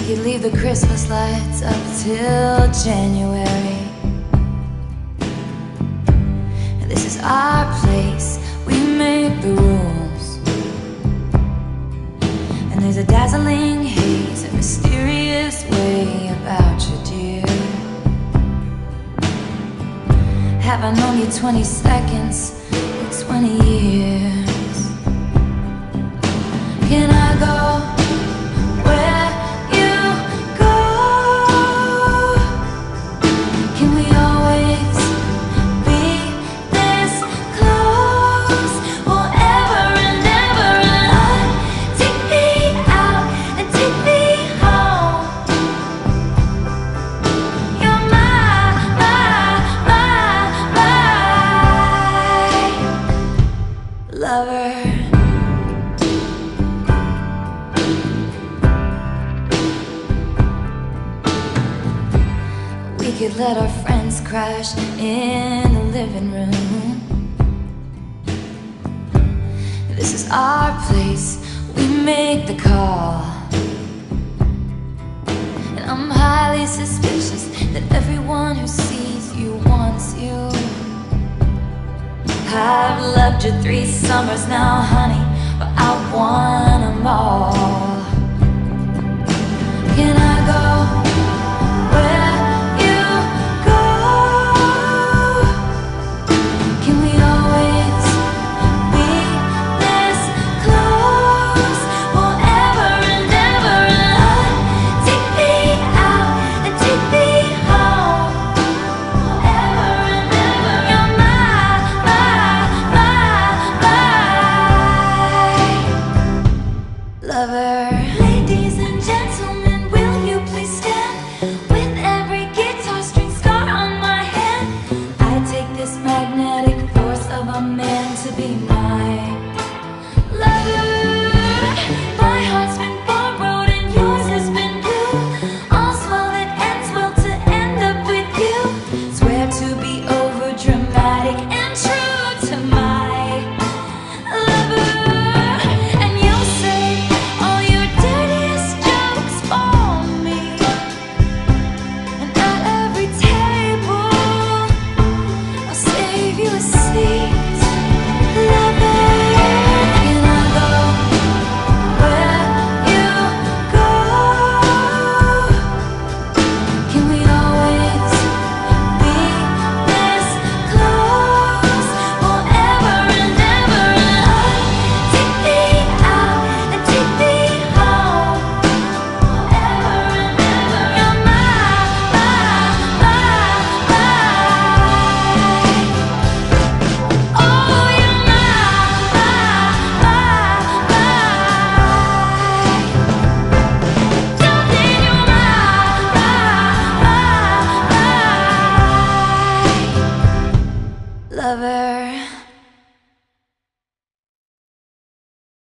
could leave the Christmas lights up till January. This is our place, we make the rules. And there's a dazzling haze, a mysterious way about you, dear. Have I known you 20 seconds or 20 years? Can I go where you go? Can we always be this close forever and ever? And take me out and take me home. You're my lover. We could let our friends crash in the living room. This is our place, we make the call. And I'm highly suspicious that everyone who sees you wants you. I've loved you 3 summers now, honey, but I want them all. Can I go where you go? Can we always be this close forever and ever? And take me out and take me home forever and ever. You're my lover.